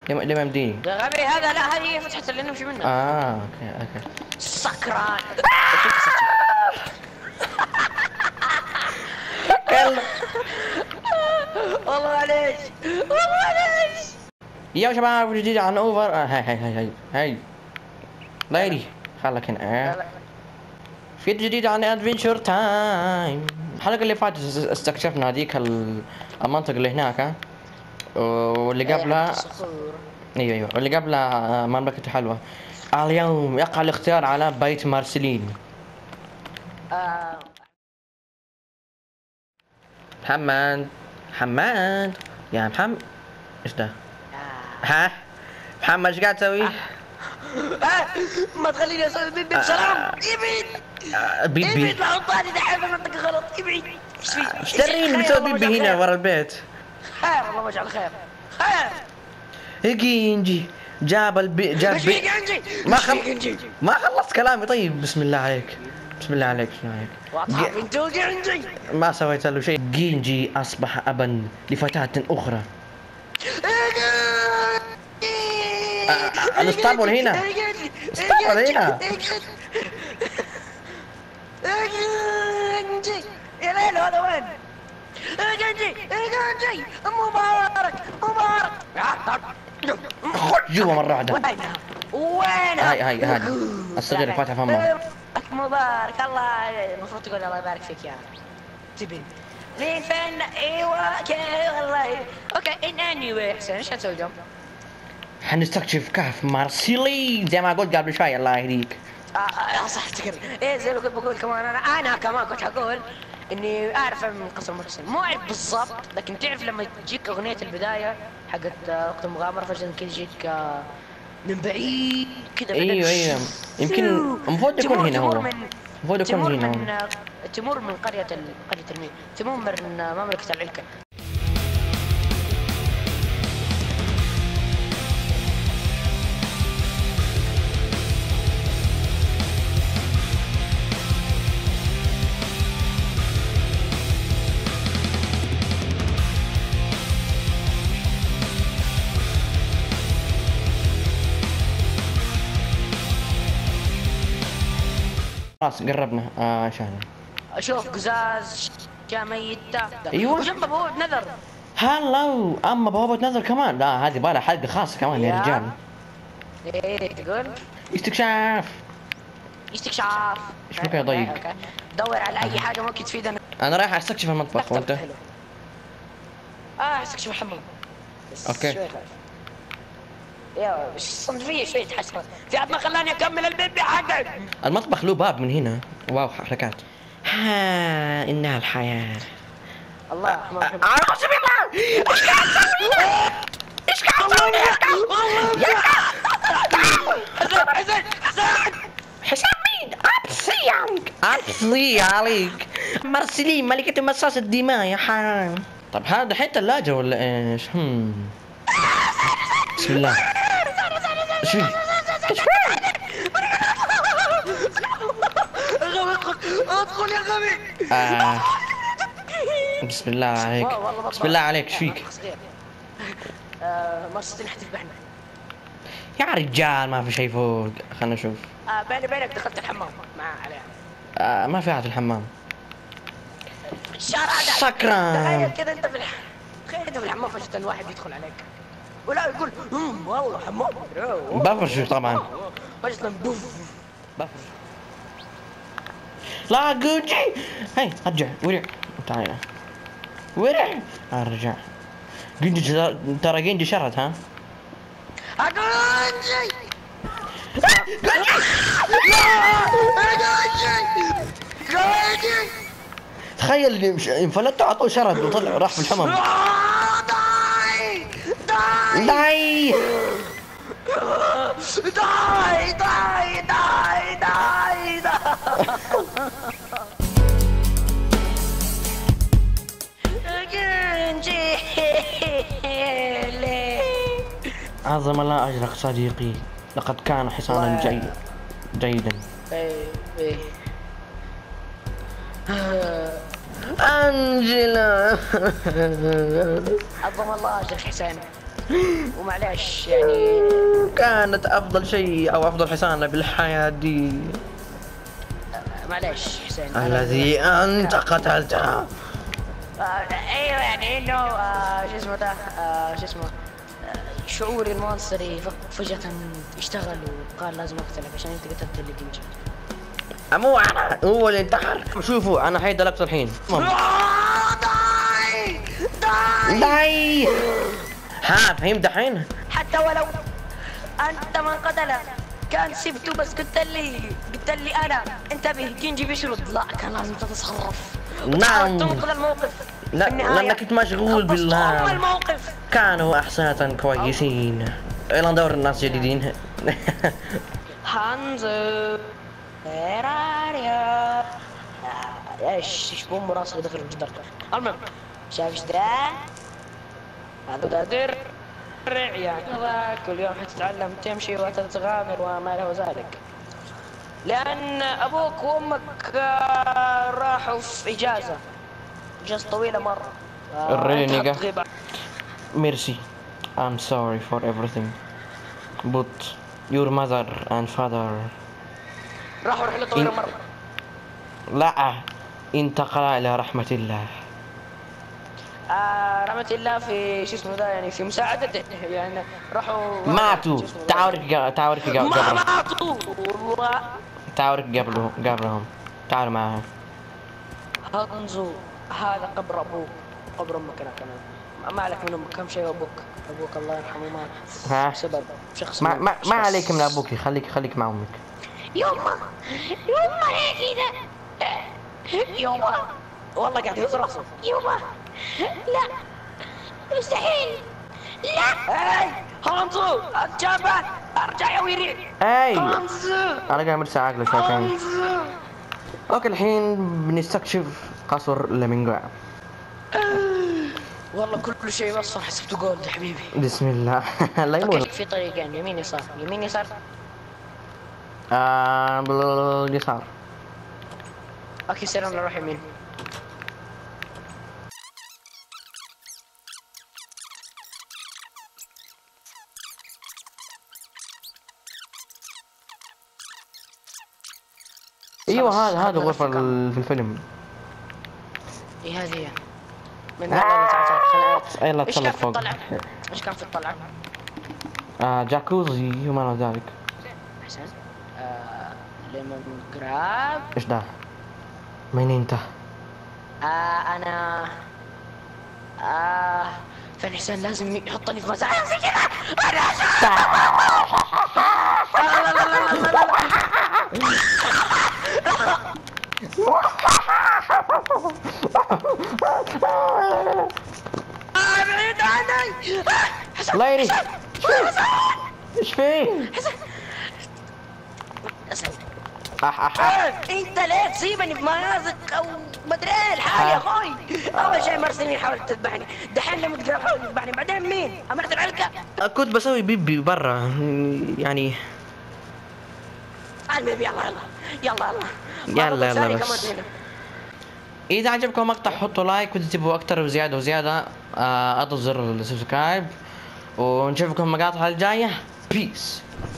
ليه ما يمديني؟ يا غبي هذا لا هذه فتحة اللي نمشي منها. اوكي. سكران. والله معليش والله معليش. يا شباب جديد عن اوفر. هاي ليدي خلك هنا. فيديو جديد عن ادفنشر تايم. الحلقة اللي فاتت استكشفنا هذيك المنطقة اللي هناك، واللي قبلها ايوه واللي قبلها مملكة حلوة. اليوم يقع الاختيار على بيت مارسيلين. محمد يا محمد، ايش ده؟ ها محمد ايش قاعد تسوي؟ ما تخليني اسوي بيبي بسلام. ابعد بيبي ابعد، حطاني دحين في منطقة غلط. ابعد. ايش تريني مسوي بيبي هنا ورا البيت؟ خير الله ما يجعل خير. خير جينجي جاب ما خلصت كلامي. طيب بسم الله عليك. واضحة بنتو جينجي. ما سويت له شيء. جينجي اصبح ابا لفتاة اخرى. الاسطبل هنا. يا ليل هذا وين؟ جنجي مبارك. خد جوا مرة واحدة. وينها؟ هاي هذه الصغيرة فاتحة فمها. مبارك. الله المفروض تقول الله يبارك فيك يا تبين. مين فين؟ ايوه والله. اوكي anyway حسين ايش حتسوي اليوم؟ حنستكشف كهف مارسيلي زي ما قلت قبل شوي. الله يهديك. صح افتكر. ايه زي ما كنت بقول كمان انا كمان كنت حقول اني اعرف من قصر مرسل، مو اعرف بالضبط لكن تعرف لما تجيك اغنية البداية حقت وقت المغامرة فجأة كذا يجيك من بعيد كذا. ايوه يمكن المفروض يكون هنا هو. تمر من قرية المين، تمر من مملكة العلكة. خلاص قربنا. شاهد اشوف قزاز اشياء ميتة. ايوه وجنبه بوابة نذر. هلو. اما بوابة نذر كمان. لا هذه بالها حلقة خاصة كمان يا رجال. ايه تقول؟ استكشاف. ايش ممكن يضيق؟ دور على اي حاجة ممكن تفيدنا. انا رايح استكشف المطبخ وانت؟ استكشف الحمام. اوكي. شوي خايف. يا الصندوقية شوي تحسن. في عاد ما خلاني اكمل البيبي حقك. المطبخ له باب من هنا. واو حركات. انها الحياة. الله يرحمه. اعوذ بالله. ايش قاعد تسوي؟ حسين مين؟ ابصي عليك. مرسلين ملكة مصاص الدماء يا حرام. طب هذا الحين ثلاجة ولا ايش؟ بسم الله. ايش فيه؟ ادخل يا غبي. بسم الله عليك. بسم الله عليك. ايش فيك؟ مرسلين حتذبحنا يا رجال. ما في شيء فوق. خلنا نشوف. بيني بينك دخلت الحمام مع عليها. ما في احد في الحمام. الشارع ده سكران. تخيل كذا انت تخيل انت في الحمام فجأة الواحد يدخل عليك ولا يقول والله حمام. بفرش طبعا. فجأة بوف بفرش. لا جوجي. هاي ارجع ورع. تعال ورع. ارجع. جنجي ترى جنجي شرد. ها تخيل انفلت عطوه شرد وطلع راح في الحمام. داي عظم الله أجرك صديقي. لقد كان حصانا جيدا. أنجلا. عظم الله أجرك حسين. ومعليش يعني كانت افضل شيء او افضل حصانة بالحياة دي. معليش حسين الذي انت قتلته. ايوه يعني انه شو اسمه ده شو اسمه شعوري المونستري فجأة اشتغل وقال لازم اقتلك عشان انت قتلت اللي جنجي. مو انا، هو اللي انتحر. شوفوا انا حيدلقت الحين. داي. ها فهمت دحين؟ حتى ولو انت من قتله كان سبته بس قلت لي انا انتبه جنجي بيشرد. لا كان لازم تتصرف نعم. تنقذ الموقف. لا لانك كنت مشغول بالله. الموقف كانوا احساسا كويسين. يلا ندور الناس جديدين. هانزو فيراريا ايش بوم راسك دخل الجدار. المهم شايف ايش ده؟ هذا قادر يعني كل يوم حتتعلم تمشي وتتغامر وما له ذلك، لأن أبوك وأمك راحوا في إجازة طويلة مرة. الرينيجا ميرسي. I'm sorry for everything but your mother and father راحوا رحلة طويلة مرة. لا انتقلا إلى رحمة الله. رحمة الله في شو اسمه ده يعني في مساعدته يعني راحوا ماتوا. تعارك قبلهم. ما ماتوا والله. تعارك قبلهم. تعال معها. هانزو هذا قبر أبوك قبر أمك أنا كمان. ما عليك من أمك أهم شيء أبوك الله يرحمه مات بسبب شخص ما عليك من أبوك. خليك مع أمك. يما هيك كذا يما والله قاعد يهز راسه. يما لا مستحيل لا. هانزو الجبل ارجع يا ويري. هانزو انا قاعد مرسى عقله شوي. اوكي الحين بنستكشف قصر لامينغو. والله كل شيء اصلا حسبته جولد حبيبي. بسم الله. لا يموت. في طريقين يمين يسار يمين يسار. يسار. اوكي سلام نروح يمين. ايوه هذا غرفة في الفيلم. ايه هذه هي. من تعال يلا تسلق فوق. ايش كان في الطلعة؟ جاكوزي وما إلى ذلك. احسن. ليمون جراب. ايش ده؟ مين انت؟ انا فين حسين لازم يحطني في مزاج زي كذا. بعيد عني. ليري ايش فيه؟ انت ليه تسيبني بمنازق او مدري ايه الحال يا اخوي؟ اول شيء مرسلين حاولت تذبحني، دحين لما تقرب حاول تذبحني، بعدين مين؟ امرت العلقه؟ كنت بسوي بيبي برا يعني. المهم يلا بس اذا عجبكم المقطع حطوا لايك، واذا تبغوا اكتر وزياده اضغطوا زر السبسكرايب، ونشوفكم المقاطع الجايه. بيس.